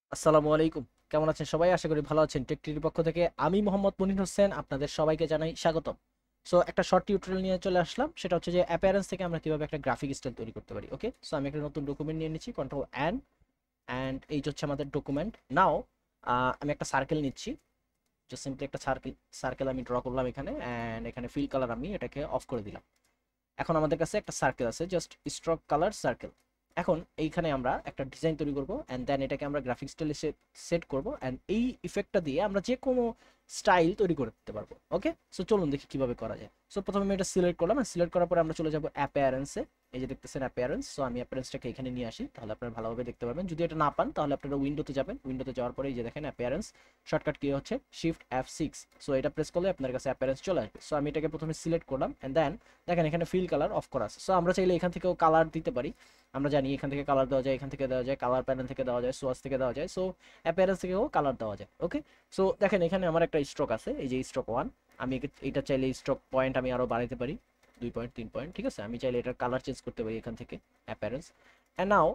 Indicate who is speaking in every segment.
Speaker 1: আসসালামু আলাইকুম। কেমন আছেন সবাই? আশা করি ভালো আছেন। টেক টিভির পক্ষ থেকে আমি মোহাম্মদ মনির হোসেন আপনাদের সবাইকে জানাই স্বাগতম। সো একটা শর্ট টিউটোরিয়াল নিয়ে চলে আসলাম। সেটা হচ্ছে যে অ্যাপিয়ারেন্স থেকে আমরা কিভাবে একটা গ্রাফিক স্টাইল তৈরি করতে পারি। ওকে, সো আমি একটা নতুন ডকুমেন্ট নিয়ে নিচ্ছি, কন্ট্রোল এন, অ্যান্ড এই হচ্ছে আমাদের ডকুমেন্ট নাও। আমি একটা সার্কেল নিচ্ছি, জাস্ট সিম্পলি একটা সার্কেল সার্কেল আমি ড্র করলাম এখানে, অ্যান্ড এখানে ফিল কালার আমি এটাকে অফ করে দিলাম। এখন আমাদের কাছে একটা সার্কেল আছে, জাস্ট স্ট্রোক কালার সার্কেল। এখন এইখানে আমরা একটা ডিজাইন তৈরি করব, অ্যান্ড দেন এটাকে আমরা গ্রাফিক স্টাইলে সেট করব, অ্যান্ড এই ইফেক্টটা দিয়ে আমরা যে কোনো স্টাইল তৈরি করতে পারবো। ওকে, সো চলুন দেখি কিভাবে করা যায়। সো প্রথমে আমি এটা সিলেক্ট করলাম, সিলেক্ট করার পরে আমরা চলে যাব অ্যাপিয়ারেন্সে। এই যে দেখতেছেন অ্যাপিয়ারেন্স, সো আমি অ্যাপিয়ারেন্সটাকে এখানে নিয়ে আসি, তাহলে আপনারা ভালোভাবে দেখতে পারবেন। যদি এটা না পান তাহলে আপনারা উইন্ডোতে যাবেন, উইন্ডোতে যাওয়ার পরে এই যে দেখেন অ্যাপিয়ারেন্স, শর্টকাট কি হচ্ছে শিফট F6। সো এটা প্রেস করলে আপনার কাছে অ্যাপিয়ারেন্স চলে আসবে। সো আমি এটাকে প্রথমে সিলেক্ট করলাম, অ্যান্ড দেন দেখেন এখানে ফিল কালার অফ করা আছে। সো আমরা চাইলে এখান থেকেও কালার দিতে পারি। আমরা জানি এখান থেকে কালার দেওয়া যায়, এখান থেকে দেওয়া যায়, কালার প্যানেল থেকে দেওয়া যায়, সোয়াচ থেকে দেওয়া যায়, সো অ্যাপিয়ারেন্স থেকেও কালার দেওয়া যায়। ওকে, সো দেখেন এখানে আমার একটা স্ট্রোক আছে, এই যে স্ট্রোক 1। আমি এটা চাইলে স্ট্রোক পয়েন্ট আমি আরো বাড়াইতে পারি, 2 পয়েন্ট 3 পয়েন্ট, ঠিক আছে। আমি চাইলে এটার কালার চেঞ্জ করতে পারি এখান থেকে, অ্যাপিয়ারেন্স। অ্যান্ড নাও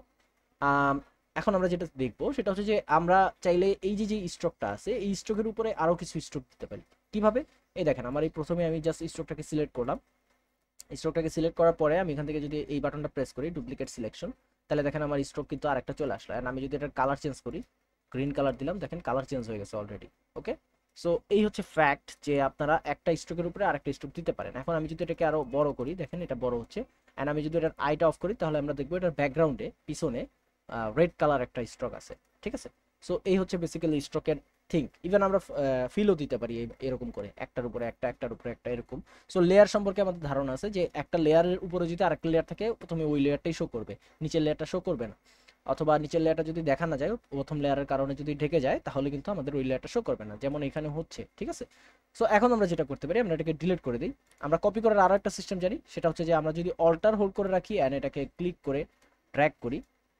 Speaker 1: এখন আমরা যেটা দেখবো সেটা হচ্ছে যে আমরা চাইলে এই যে যে স্ট্রোকটা আছে এই স্ট্রোকের উপরে আরো কিছু স্ট্রোক দিতে পারি। কিভাবে? এই দেখেন আমার এই প্রথমে আমি জাস্ট স্ট্রোকটাকে সিলেক্ট করলাম, স্ট্রোকটাকে সিলেক্ট করার পরে আমি এখান থেকে যদি এই বাটনটা প্রেস করি, ডুপ্লিকেট সিলেকশন, তাহলে দেখেন আমার স্ট্রোক কিন্তু আরেকটা চলে আসলো। এন্ড আমি যদি এটার কালার চেঞ্জ করি, গ্রিন কালার দিলাম, দেখেন কালার চেঞ্জ হয়ে গেছে অলরেডি। ওকে, সো এই হচ্ছে ফ্যাক্ট যে আপনারা একটা স্ট্রোকের উপরে আরেকটা স্ট্রোক দিতে পারেন। এখন আমি যদি এটাকে আরো বড় করি, দেখেন এটা বড় হচ্ছে। এন্ড আমি যদি এটার আইটা অফ করি তাহলে আমরা দেখবো এটার ব্যাকগ্রাউন্ডে পিছনে রেড কালার একটা স্ট্রোক আছে, ঠিক আছে। সো এই হচ্ছে বেসিক্যালি স্ট্রোকের থিঙ্ক। ইভেন আমরা ফিলও দিতে পারি এরকম করে, একটার উপরে একটা, একটার উপরে একটা, এরকম। সো লেয়ার সম্পর্কে আমাদের ধারণা আছে যে একটা লেয়ারের উপরে যদি আরেকটা লেয়ার থাকে, প্রথমে ওই লেয়ারটাই শো করবে, নিচের লেয়ারটা শো করবে না। অথবা নিচের লেয়ারটা যদি দেখা না যায়, প্রথম লেয়ারের কারণে যদি ঢেকে যায়, তাহলে কিন্তু আমাদের ওই লেয়ারটা শো করবে না, যেমন এখানে হচ্ছে, ঠিক আছে। সো এখন আমরা যেটা করতে পারি, আমরা এটাকে ডিলিট করে দিই। আমরা কপি করার আরো একটা সিস্টেম জানি, সেটা হচ্ছে যে আমরা যদি অল্টার হোল্ড করে রাখি অ্যান্ড এটাকে ক্লিক করে ড্র্যাগ করি,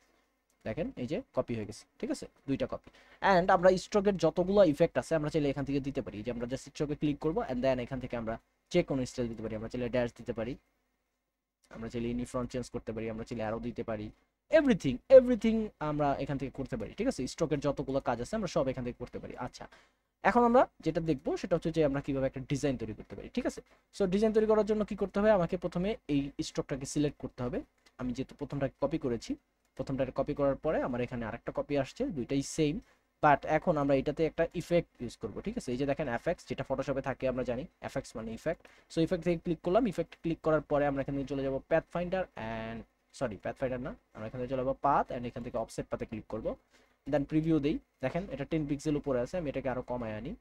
Speaker 1: দেখেন এই যে কপি হয়ে গেছে, ঠিক আছে, দুইটা কপি। অ্যান্ড আমরা স্ট্রোকের যতগুলো ইফেক্ট আছে আমরা চাইলে এখান থেকে দিতে পারি, যে আমরা জাস্ট স্ট্রোকে ক্লিক করবো, অ্যান্ড দেন এখান থেকে আমরা যে কোনো স্টাইল দিতে পারি। আমরা চাইলে ড্যাশ দিতে পারি, আমরা চাইলে ইউনিফর্ম চেঞ্জ করতে পারি, আমরা চাইলে আরো দিতে পারি, এভরিথিং এভরিথিং আমরা এখান থেকে করতে পারি, ঠিক আছে। স্ট্রোকের যতগুলো কাজ আছে আমরা সব এখান থেকে করতে পারি। আচ্ছা, এখন আমরা যেটা দেখবো সেটা হচ্ছে যে আমরা কিভাবে একটা ডিজাইন তৈরি করতে পারি, ঠিক আছে। সো ডিজাইন তৈরি করার জন্য কি করতে হবে, আমাকে প্রথমে এই স্ট্রোকটাকে সিলেক্ট করতে হবে। আমি যেহেতু প্রথমটাকে কপি করেছি, প্রথমটাকে কপি করার পরে আমার এখানে আরেকটা কপি আসছে, দুইটাই সেম। বাট এখন আমরা এটাতে একটা ইফেক্ট ইউজ করবো, ঠিক আছে। এই যে দেখেন এফএক্স, যেটা ফটোশপে থাকে আমরা জানি, এফএক্স মানে ইফেক্ট। সো ইফেক্ট থেকে ক্লিক করলাম, ইফেক্ট ক্লিক করার পরে আমরা এখানে চলে যাবো path finder and, sorry path finder না, আমরা এখানে চলে যাবো পাথ, অ্যান্ড এখান থেকে অফসেট পাতে ক্লিক করবো। দেন প্রিভিউ দেই, দেখেন এটা 10 পিক্সেল উপরে আছে, আমি এটাকে আরো কমায় আনি,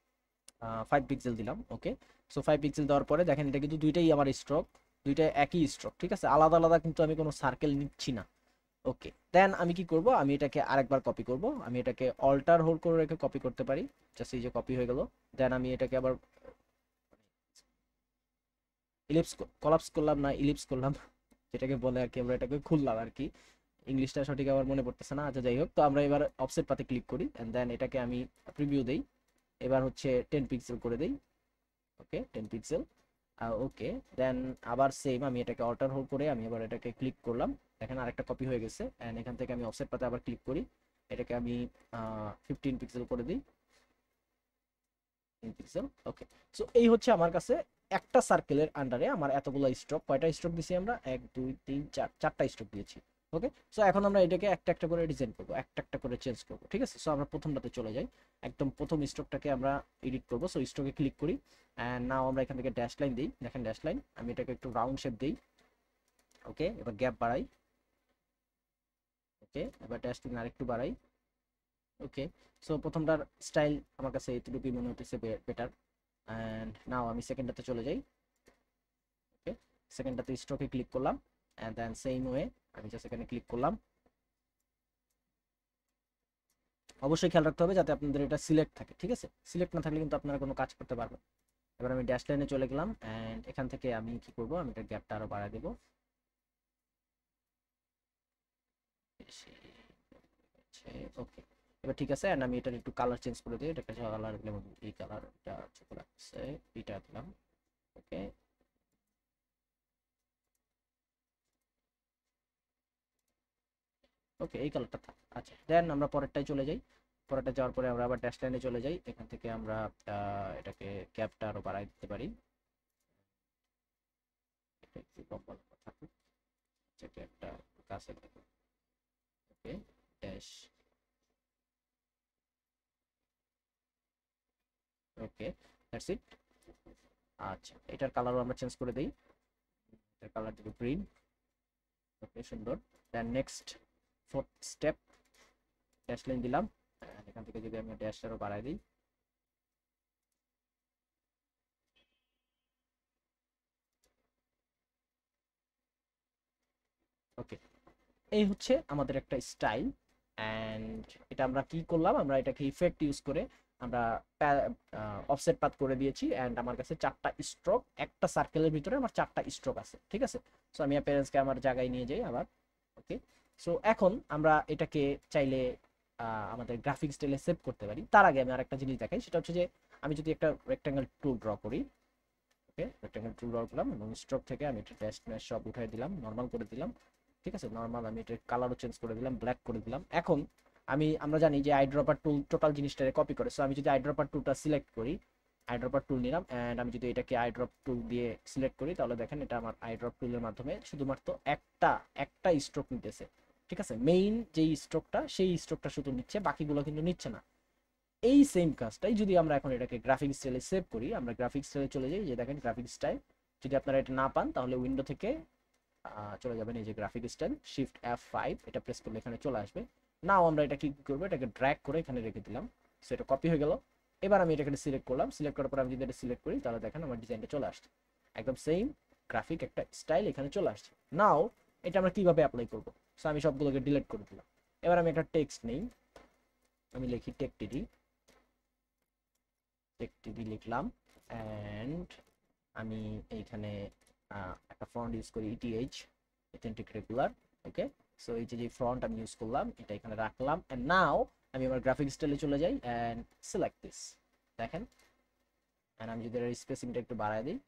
Speaker 1: 5 পিক্সেল দিলাম। ওকে, সো 5 পিক্সেল দেওয়ার পরে দেখেন এটা কিন্তু দুইটাই আমার স্ট্রোক, দুইটাই একই স্ট্রোক, ঠিক আছে, আলাদা আলাদা কিন্তু আমি কোনো সার্কেল নিচ্ছি না। ওকে, দেন আমি কি করব, আমি এটাকে আরেকবার কপি করব, আমি এটাকে অল্টার হোল্ড করে রেখে কপি করতে পারি, জাস্ট এই যে কপি হয়ে গেল। দেন আমি এটাকে আবার ইলিপস, কলাপস করলাম না, ইলিপস করলাম, যেটাকে বলে আর কি, আমরা এটাকে খুললাম আর কি, ইংলিশটা সঠিক আমার মনে পড়তেছে না। আচ্ছা যাই হোক, তো আমরা এবার অফসেট পাতে ক্লিক করি, এন্ড দেন এটাকে আমি প্রিভিউ দেই, এবার হচ্ছে 10 পিক্সেল করে দেই। ওকে, 10 পিক্সেল। ওকে, দেন আবার সেম আমি এটাকে অল্টার হোল্ড করে আমি আবার এটাকে ক্লিক করলাম, দেখেন আরেকটা কপি হয়ে গেছে। অ্যান্ড এখান থেকে আমি অফসেট পাতে আবার ক্লিক করি, এটাকে আমি 15 পিক্সেল করে দিই, 10 পিক্সেল। ওকে, সো এই হচ্ছে আমার কাছে একটা সার্কেলের আন্ডারে আমার এতগুলো স্ট্রোক, কয়টা স্ট্রোক দিছি আমরা, 1 2 3 4, চারটা স্ট্রোক দিয়েছি। ওকে, সো এখন আমরা এটাকে একটা একটা করে ডিজাইন করবো, একটা একটা করে চেঞ্জ করবো, ঠিক আছে। সো আমরা প্রথমটাতে চলে যাই, একদম প্রথম স্ট্রোকটাকে আমরা এডিট করবো। সো স্ট্রোকে ক্লিক করি, অ্যান্ড নাও আমরা এখান থেকে ড্যাশ লাইন দিই, দেখেন ড্যাশ লাইন, আমি এটাকে একটু রাউন্ড শেপ দিই। ওকে, এবার গ্যাপ বাড়াই। ওকে, এবার ড্যাশ লাইন আরেকটু বাড়াই। ওকে, সো প্রথমটার স্টাইল আমার কাছে এতটুকুই মনে হতেছে বেটার। অ্যান্ড নাও আমি সেকেন্ডটাতে চলে যাই। ওকে, সেকেন্ডটাতে স্ট্রোকে ক্লিক করলাম, অ্যান্ড দেন সেম ওয়ে আমি জাস্ট এখানে ক্লিক করলাম। অবশ্যই খেয়াল রাখতে হবে যাতে আপনাদের এটা সিলেক্ট থাকে, ঠিক আছে, সিলেক্ট না থাকলে কিন্তু আপনারা কোনো কাজ করতে পারবেন। এবার আমি ড্যাশ লাইনে চলে গেলাম, অ্যান্ড এখান থেকে আমি কি করব, আমি এটা গ্যাপটা আরো বাড়ায় দেবো। ওকে, এবার ঠিক আছে। অ্যান্ড আমি এটার একটু কালার চেঞ্জ করে দিই, এটাকে কালার দিলাম, এই কালারটা চলে আসছে, এটা দিলাম। ওকে, ওকে, এই কালারটা থাক। আচ্ছা, দেন আমরা পরেরটায় চলে যাই। পরেরটা যাওয়ার পরে আমরা আবার ড্যাশ লাইনে চলে যাই। এখান থেকে আমরা এটাকে ক্যাপটা আরো বাড়াই দিতে পারি। এটা একটু লম্বা লম্বা থাকুক, আচ্ছা ক্যাপটা কাছে থাকুক। Okay, dash. Okay, that's it. আচ্ছা, এটার কালারও আমরা চেঞ্জ করে দিই, এটার কালার দিব গ্রিন। ওকে, সুন্দর। Then next fourth step, dash line দিলাম। এখান থেকে যদি আমি ড্যাশটারও বাড়াই দিই, ওকে, এই হচ্ছে আমাদের একটা স্টাইল। অ্যান্ড এটা আমরা কি করলাম, আমরা এটাকে ইফেক্ট ইউজ করে আমরা অফসেট পাথ করে দিয়েছি। অ্যান্ড আমার কাছে 4টা স্ট্রোক, একটা সার্কেলের ভিতরে আমার 4টা স্ট্রোক আছে, ঠিক আছে। সো আমি অ্যাপিয়ারেন্সকে আমার জায়গায় নিয়ে যাই আবার। ওকে, সো এখন আমরা এটাকে চাইলে আমাদের গ্রাফিক স্টাইলে সেভ করতে পারি। তার আগে আমি আরেকটা জিনিস দেখাই, সেটা হচ্ছে যে আমি যদি একটা রেক্ট্যাঙ্গেল টুল ড্র করি, ওকে, রেক্ট্যাঙ্গেল টুল ড্র করলাম এবং স্ট্রোক থেকে আমি এটা ড্যাশ ম্যাশ সব উঠাই দিলাম, নর্মাল করে দিলাম, ঠিক আছে। নর্মাল, আমি এটার কালারও চেঞ্জ করে দিলাম, ব্ল্যাক করে দিলাম। এখন আমরা জানি যে আইড্রপার টুল টোটাল জিনিসটাকে কপি করে। সো আমি যদি আইড্রপার টুলটা সিলেক্ট করি, আইড্রপার টুল নিলাম, অ্যান্ড আমি যদি এটাকে আইড্রপ টুল দিয়ে সিলেক্ট করি, তাহলে দেখেন এটা আমার আইড্রপ টুলের মাধ্যমে শুধুমাত্র একটা একটা স্ট্রোক নিতেছে, ঠিক আছে। মেইন যেই স্ট্রোকটা, সেই স্ট্রোকটা শুধু নিচ্ছে, বাকিগুলো কিন্তু নিচ্ছে না। এই সেম কাজটাই যদি আমরা এখন এটাকে গ্রাফিক স্টাইলে সেভ করি, আমরা গ্রাফিক স্টাইলে চলে যাই, যে দেখেন গ্রাফিক স্টাইল। যদি আপনারা এটা না পান তাহলে উইন্ডো থেকে চলে যাবেন, এই যে গ্রাফিক স্টাইল, শিফট F5 এটা প্রেস করলে এখানে চলে আসবে। নাও আমরা এটা কি করবো, এটাকে ড্র্যাগ করে এখানে রেখে দিলাম, সো এটা কপি হয়ে গেল। এবার আমি এটাকে সিলেক্ট করলাম, সিলেক্ট করার পর আমি যদি এটা সিলেক্ট করি, তাহলে দেখেন আমার ডিজাইনটা চলে আসছে, একদম সেম গ্রাফিক একটা স্টাইল এখানে চলে আসছে। নাও এটা আমরা কিভাবে অ্যাপ্লাই করবো, সো আমি সবগুলোকে ডিলিট করে দিলাম। এবার আমি একটা টেক্সট নেই, আমি লিখি টেক টিডি লিখলাম। অ্যান্ড আমি এইখানে একটা ফন্ট ইউজ করি, ETH, authentic regular. Okay, so এই যে ফন্ট আমি ইউজ করলাম, এটা এখানে রাখলাম। অ্যান্ড নাও আমি আমার গ্রাফিক স্টাইলে চলে যাই অ্যান্ড সিলেক্ট দিস, দেখেন। অ্যান্ড আমি যদি এর স্পেসিংটা একটু বাড়ায় দিই,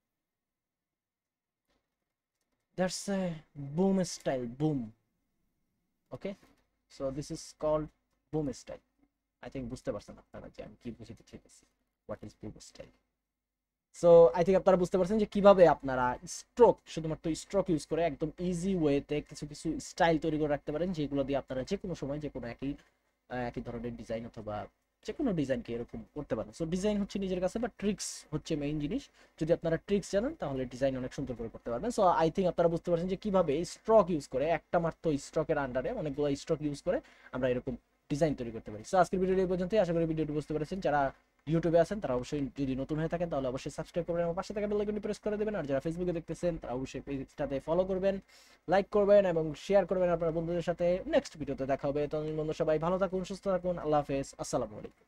Speaker 1: that's a boom style, boom. Okay, so this is called boom style. I think বুঝতে পারছেন আপনারা যে আমি কি বুঝতে চাইতেছি, what is boom style. So I think আপনারা বুঝতে পারছেন যে কিভাবে আপনারা স্ট্রোক, শুধুমাত্র স্ট্রোক ইউজ করে একদম ইজি ওয়েতে কিছু কিছু স্টাইল তৈরি করে রাখতে পারেন, যেগুলো দিয়ে আপনারা যে কোনো সময় যে কোনো একই একই ধরনের ডিজাইন অথবা যে কোনো ডিজাইনকে এরকম করতে পারেন। সো ডিজাইন হচ্ছে নিজের কাছে, বা ট্রিক্স হচ্ছে মেইন জিনিস। যদি আপনারা ট্রিক্স জানেন তাহলে ডিজাইন অনেক সুন্দর করে করতে পারবেন। সো আই থিঙ্ক আপনারা বুঝতে পারছেন যে কিভাবে স্ট্রোক ইউজ করে, একটা মাত্র স্ট্রোকের আন্ডারে অনেকগুলো স্ট্রোক ইউজ করে আমরা এরকম ডিজাইন তৈরি করতে পারি। সো আজকের ভিডিওটি এই পর্যন্তই। আশা করি ভিডিওটি বুঝতে পেরেছেন। যারা ইউটিউবে আছেন তারা অবশ্যই, যদি নতুন হয়ে থাকেন তাহলে অবশ্যই সাবস্ক্রাইব করবেন এবং পাশে থাকা বেল আইকনটি প্রেস করে দেবেন। আর যারা ফেসবুকে দেখতেছেন তারা অবশ্যই পেজটাতে ফলো করবেন, লাইক করবেন এবং শেয়ার করবেন আপনার বন্ধুদের সাথে। নেক্সট ভিডিওতে দেখা হবে। ততদিন বন্ধু সবাই ভালো থাকুন, সুস্থ থাকুন। আল্লাহ হাফেজ, আসসালামু আলাইকুম।